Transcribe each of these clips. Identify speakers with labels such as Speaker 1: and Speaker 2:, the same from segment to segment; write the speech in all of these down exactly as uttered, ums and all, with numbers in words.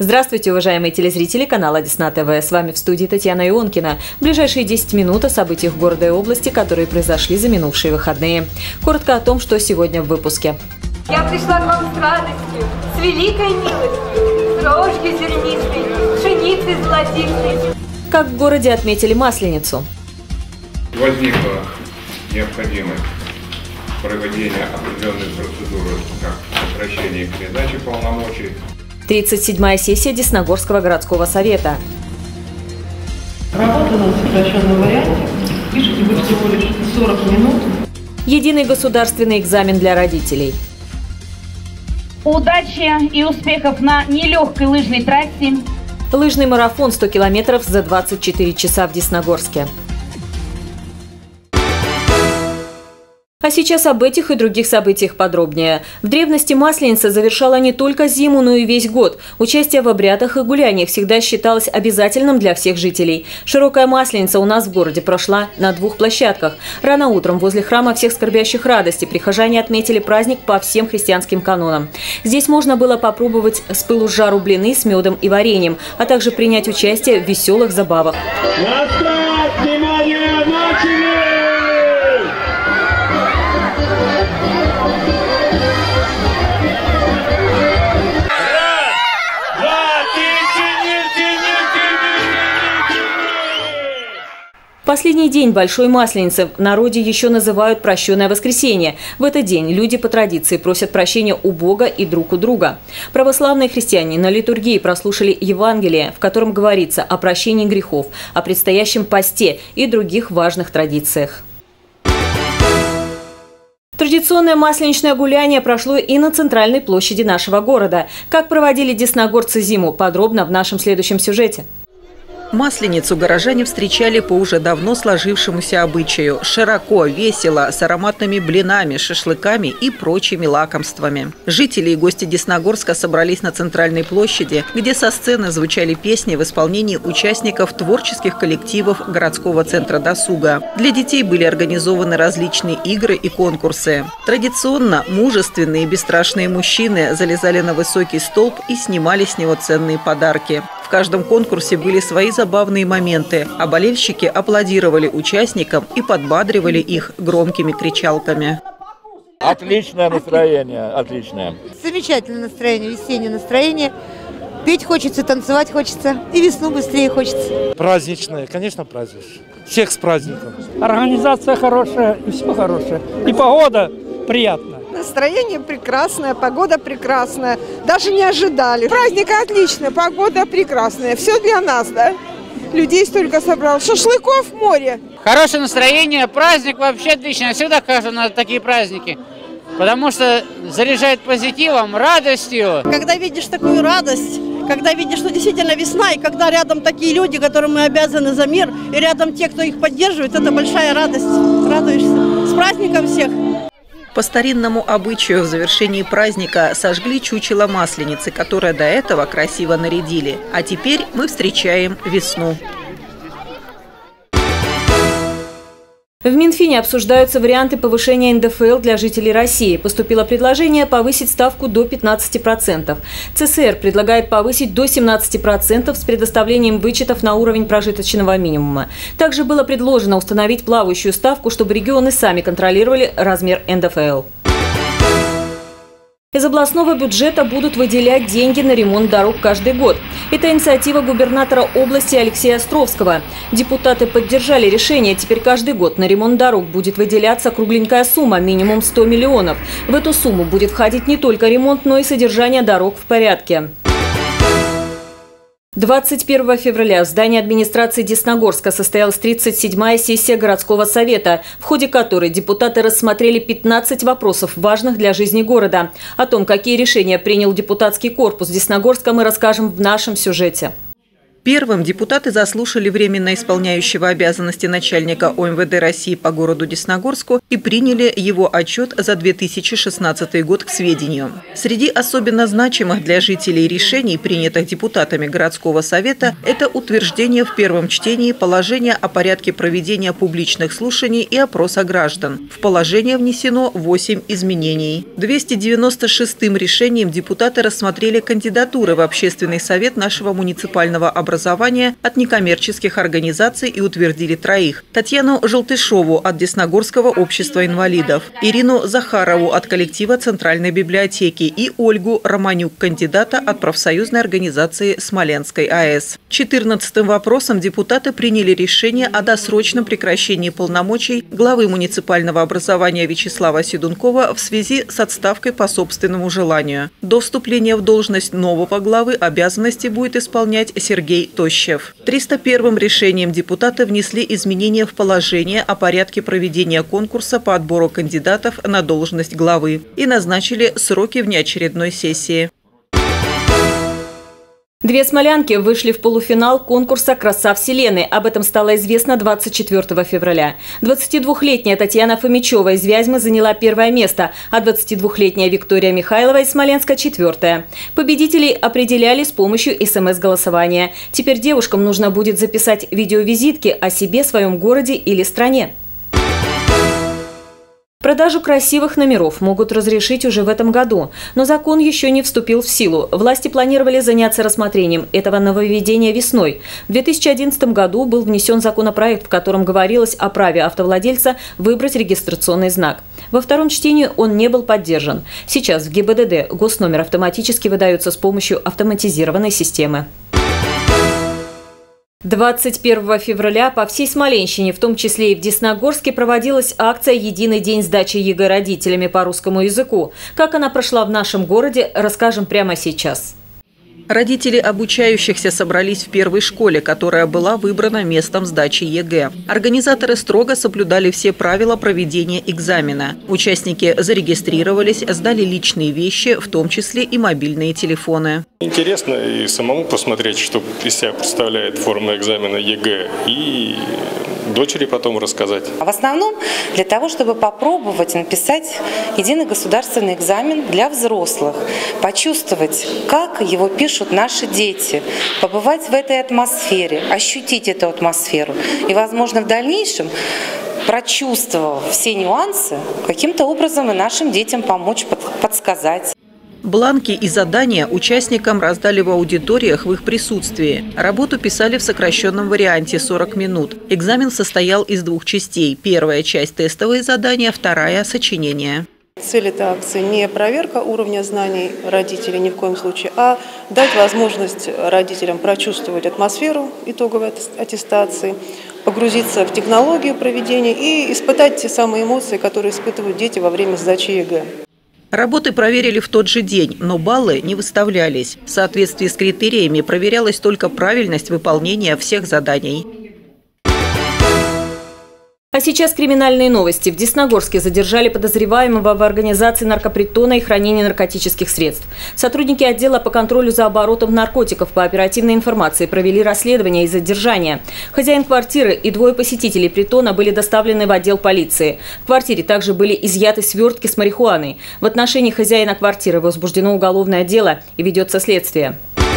Speaker 1: Здравствуйте, уважаемые телезрители канала Десна ТВ. С вами в студии Татьяна Ионкина. В ближайшие десять минут о событиях города и области, которые произошли за минувшие выходные. Коротко о том, что сегодня в выпуске.
Speaker 2: Я пришла к вам с радостью, с великой милостью, с рожки зернистой, пшеницы золотистой.
Speaker 1: Как в городе отметили Масленицу.
Speaker 3: Возникла необходимость проведения определенной процедуры, как сокращение и передачи полномочий.
Speaker 1: тридцать седьмая сессия Десногорского городского совета.
Speaker 4: Работа на сокращенном варианте. Пишите вы всего лишь сорок минут.
Speaker 1: Единый государственный экзамен для родителей.
Speaker 5: Удачи и успехов на нелегкой лыжной трассе.
Speaker 1: Лыжный марафон сто километров за двадцать четыре часа в Десногорске. А сейчас об этих и других событиях подробнее. В древности Масленица завершала не только зиму, но и весь год. Участие в обрядах и гуляниях всегда считалось обязательным для всех жителей. Широкая Масленица у нас в городе прошла на двух площадках. Рано утром возле храма всех скорбящих радости прихожане отметили праздник по всем христианским канонам. Здесь можно было попробовать с пылу с жару блины с медом и вареньем, а также принять участие в веселых забавах.
Speaker 6: Внимание, начали!
Speaker 1: Последний день Большой Масленицы в народе еще называют «Прощенное воскресенье». В этот день люди по традиции просят прощения у Бога и друг у друга. Православные христиане на литургии прослушали Евангелие, в котором говорится о прощении грехов, о предстоящем посте и других важных традициях. Традиционное масленичное гуляние прошло и на центральной площади нашего города. Как проводили десногорцы зиму, подробно в нашем следующем сюжете.
Speaker 7: Масленицу горожане встречали по уже давно сложившемуся обычаю. Широко, весело, с ароматными блинами, шашлыками и прочими лакомствами. Жители и гости Десногорска собрались на центральной площади, где со сцены звучали песни в исполнении участников творческих коллективов городского центра досуга. Для детей были организованы различные игры и конкурсы. Традиционно мужественные и бесстрашные мужчины залезали на высокий столб и снимали с него ценные подарки. В каждом конкурсе были свои забавные моменты, а болельщики аплодировали участникам и подбадривали их громкими кричалками.
Speaker 8: Отличное настроение, отличное.
Speaker 9: Замечательное настроение, весеннее настроение. Петь хочется, танцевать хочется, и весну быстрее хочется.
Speaker 10: Праздничное, конечно, праздничное. Всех с праздником.
Speaker 11: Организация хорошая, и все хорошее. И погода приятная.
Speaker 12: Настроение прекрасное, погода прекрасная. Даже не ожидали. Праздник отличный, погода прекрасная. Все для нас, да? Людей столько собрал. Шашлыков море.
Speaker 13: Хорошее настроение, праздник вообще отличный. Я всегда хожу на такие праздники. Потому что заряжает позитивом, радостью.
Speaker 14: Когда видишь такую радость, когда видишь, что действительно весна, и когда рядом такие люди, которым мы обязаны за мир, и рядом те, кто их поддерживает, это большая радость. Радуешься. С праздником всех!
Speaker 7: По старинному обычаю в завершении праздника сожгли чучело Масленицы, которое до этого красиво нарядили. А теперь мы встречаем весну.
Speaker 1: В Минфине обсуждаются варианты повышения эн дэ эф эл для жителей России. Поступило предложение повысить ставку до пятнадцати процентов. цэ эс эр предлагает повысить до семнадцати процентов с предоставлением вычетов на уровень прожиточного минимума. Также было предложено установить плавающую ставку, чтобы регионы сами контролировали размер эн дэ эф эл. Из областного бюджета будут выделять деньги на ремонт дорог каждый год. Это инициатива губернатора области Алексея Островского. Депутаты поддержали решение. Теперь каждый год на ремонт дорог будет выделяться кругленькая сумма, минимум сто миллионов. В эту сумму будет входить не только ремонт, но и содержание дорог в порядке. двадцать первого февраля в здании администрации Десногорска состоялась тридцать седьмая сессия городского совета, в ходе которой депутаты рассмотрели пятнадцать вопросов, важных для жизни города. О том, какие решения принял депутатский корпус Десногорска, мы расскажем в нашем сюжете.
Speaker 7: Первым депутаты заслушали временно исполняющего обязанности начальника О Эм Вэ Дэ России по городу Десногорску и приняли его отчет за две тысячи шестнадцатый год к сведению. Среди особенно значимых для жителей решений, принятых депутатами городского совета, это утверждение в первом чтении положения о порядке проведения публичных слушаний и опроса граждан. В положение внесено восемь изменений. двести девяносто шестым решением депутаты рассмотрели кандидатуры в общественный совет нашего муниципального образования образования от некоммерческих организаций и утвердили троих. Татьяну Желтышову от Десногорского общества инвалидов, Ирину Захарову от коллектива Центральной библиотеки и Ольгу Романюк, кандидата от профсоюзной организации Смоленской А Э С. четырнадцатым вопросом депутаты приняли решение о досрочном прекращении полномочий главы муниципального образования Вячеслава Седункова в связи с отставкой по собственному желанию. До вступления в должность нового главы обязанности будет исполнять Сергей Тощев. триста первым решением депутаты внесли изменения в положение о порядке проведения конкурса по отбору кандидатов на должность главы и назначили сроки внеочередной сессии.
Speaker 1: Две смолянки вышли в полуфинал конкурса «Краса Вселенной». Об этом стало известно двадцать четвёртого февраля. двадцатидвухлетняя Татьяна Фомичева из Вязьмы заняла первое место, а двадцатидвухлетняя Виктория Михайлова из Смоленска – четвертое. Победителей определяли с помощью эс эм эс-голосования. Теперь девушкам нужно будет записать видеовизитки о себе, своем городе или стране. Продажу красивых номеров могут разрешить уже в этом году, но закон еще не вступил в силу. Власти планировали заняться рассмотрением этого нововведения весной. В две тысячи одиннадцатом году был внесен законопроект, в котором говорилось о праве автовладельца выбрать регистрационный знак. Во втором чтении он не был поддержан. Сейчас в Гэ И Бэ Дэ Дэ госномер автоматически выдается с помощью автоматизированной системы. двадцать первого февраля по всей Смоленщине, в том числе и в Десногорске, проводилась акция «Единый день сдачи Е Гэ родителями по русскому языку». Как она прошла в нашем городе, расскажем прямо сейчас.
Speaker 7: Родители обучающихся собрались в первой школе, которая была выбрана местом сдачи Е Гэ. Организаторы строго соблюдали все правила проведения экзамена. Участники зарегистрировались, сдали личные вещи, в том числе и мобильные телефоны.
Speaker 6: Интересно и самому посмотреть, что из себя представляет форма экзамена Е Гэ, и дочери потом рассказать.
Speaker 15: В основном для того, чтобы попробовать написать единый государственный экзамен для взрослых, почувствовать, как его пишут наши дети, побывать в этой атмосфере, ощутить эту атмосферу и, возможно, в дальнейшем, прочувствовав все нюансы, каким-то образом и нашим детям помочь, подсказать.
Speaker 7: Бланки и задания участникам раздали в аудиториях в их присутствии. Работу писали в сокращенном варианте сорок минут. Экзамен состоял из двух частей. Первая часть – тестовые задания, вторая – сочинение.
Speaker 16: Цель этой акции не проверка уровня знаний родителей ни в коем случае, а дать возможность родителям прочувствовать атмосферу итоговой аттестации, погрузиться в технологию проведения и испытать те самые эмоции, которые испытывают дети во время сдачи Е Гэ.
Speaker 7: Работы проверили в тот же день, но баллы не выставлялись. В соответствии с критериями проверялась только правильность выполнения всех заданий.
Speaker 1: А сейчас криминальные новости. В Десногорске задержали подозреваемого в организации наркопритона и хранении наркотических средств. Сотрудники отдела по контролю за оборотом наркотиков по оперативной информации провели расследование и задержание. Хозяин квартиры и двое посетителей притона были доставлены в отдел полиции. В квартире также были изъяты свертки с марихуаной. В отношении хозяина квартиры возбуждено уголовное дело и ведется следствие.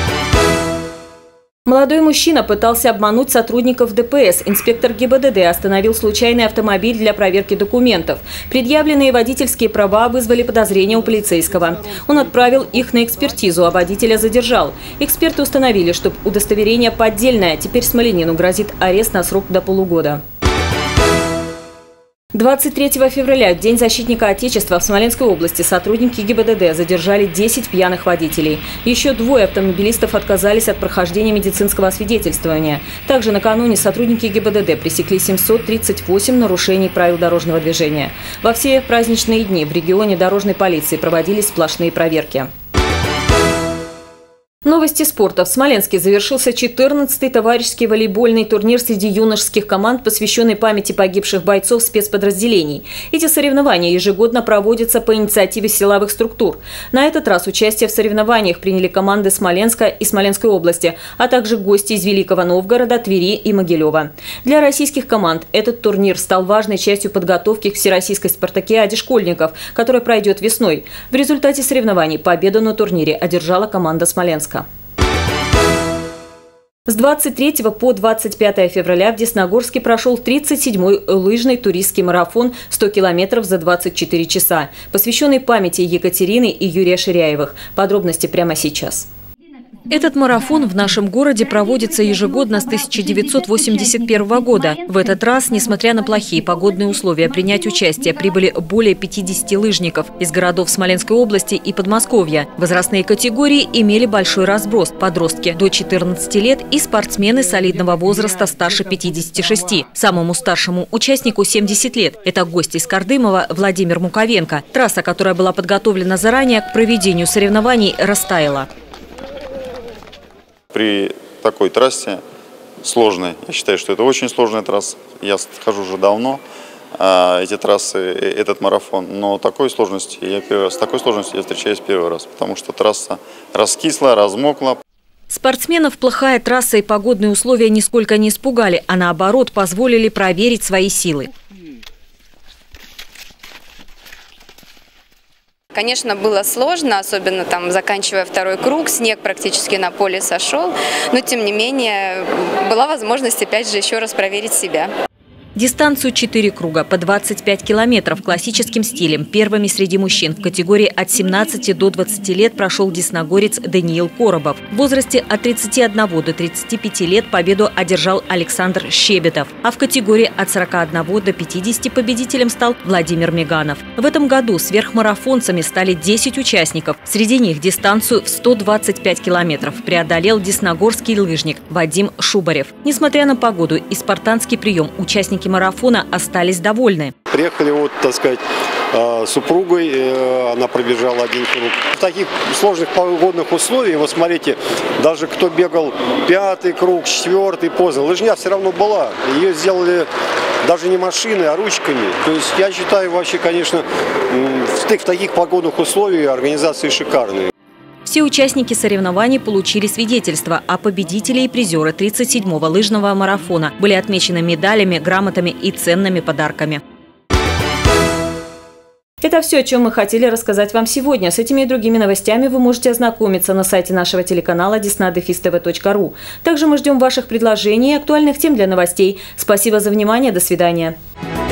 Speaker 1: Молодой мужчина пытался обмануть сотрудников Дэ Пэ Эс. Инспектор Гэ И Бэ Дэ Дэ остановил случайный автомобиль для проверки документов. Предъявленные водительские права вызвали подозрения у полицейского. Он отправил их на экспертизу, а водителя задержал. Эксперты установили, что удостоверение поддельное. Теперь смоленину грозит арест на срок до полугода. двадцать третьего февраля, в День защитника Отечества, в Смоленской области сотрудники Гэ И Бэ Дэ Дэ задержали десять пьяных водителей. Еще двое автомобилистов отказались от прохождения медицинского освидетельствования. Также накануне сотрудники Гэ И Бэ Дэ Дэ пресекли семьсот тридцать восемь нарушений правил дорожного движения. Во все праздничные дни в регионе дорожной полиции проводились сплошные проверки. Новости спорта. В Смоленске завершился четырнадцатый товарищеский волейбольный турнир среди юношеских команд, посвященный памяти погибших бойцов спецподразделений. Эти соревнования ежегодно проводятся по инициативе силовых структур. На этот раз участие в соревнованиях приняли команды Смоленска и Смоленской области, а также гости из Великого Новгорода, Твери и Могилева. Для российских команд этот турнир стал важной частью подготовки к всероссийской спартакиаде школьников, которая пройдет весной. В результате соревнований победу на турнире одержала команда Смоленска. С двадцать третьего по двадцать пятое февраля в Десногорске прошел тридцать седьмой лыжный туристский марафон сто километров за двадцать четыре часа, посвященный памяти Екатерины и Юрия Ширяевых. Подробности прямо сейчас. Этот марафон в нашем городе проводится ежегодно с тысяча девятьсот восемьдесят первого года. В этот раз, несмотря на плохие погодные условия, принять участие прибыли более пятидесяти лыжников из городов Смоленской области и Подмосковья. Возрастные категории имели большой разброс – подростки до четырнадцати лет и спортсмены солидного возраста старше пятидесяти шести. Самому старшему участнику семьдесят лет. Это гость из Кардымова Владимир Муковенко. Трасса, которая была подготовлена заранее к проведению соревнований, растаяла.
Speaker 17: При такой трассе сложной, я считаю, что это очень сложная трасса, я хожу уже давно, эти трассы, этот марафон, но такой сложности, я первый раз, с такой сложностью я встречаюсь первый раз, потому что трасса раскисла, размокла.
Speaker 1: Спортсменов плохая трасса и погодные условия нисколько не испугали, а наоборот позволили проверить свои силы.
Speaker 18: Конечно, было сложно, особенно там заканчивая второй круг, снег практически на поле сошел, но тем не менее была возможность опять же еще раз проверить себя.
Speaker 1: Дистанцию четыре круга по двадцать пять километров классическим стилем. Первыми среди мужчин в категории от семнадцати до двадцати лет прошел десногорец Даниил Коробов. В возрасте от тридцати одного до тридцати пяти лет победу одержал Александр Щебетов. А в категории от сорока одного до пятидесяти победителем стал Владимир Меганов. В этом году сверхмарафонцами стали десять участников. Среди них дистанцию в сто двадцать пять километров преодолел десногорский лыжник Вадим Шубарев. Несмотря на погоду и спартанский прием, участники марафона остались довольны.
Speaker 19: Приехали вот, так сказать, с супругой, она пробежала один круг. В таких сложных погодных условиях, вот смотрите, даже кто бегал пятый круг, четвертый, поздно, лыжня все равно была. Ее сделали даже не машиной, а ручками. То есть я считаю вообще, конечно, в таких погодных условиях организации шикарные.
Speaker 1: Все участники соревнований получили свидетельства, а победители и призеры тридцать седьмого лыжного марафона были отмечены медалями, грамотами и ценными подарками. Это все, о чем мы хотели рассказать вам сегодня. С этими и другими новостями вы можете ознакомиться на сайте нашего телеканала десна дефис тв точка ру. Также мы ждем ваших предложений и актуальных тем для новостей. Спасибо за внимание. До свидания.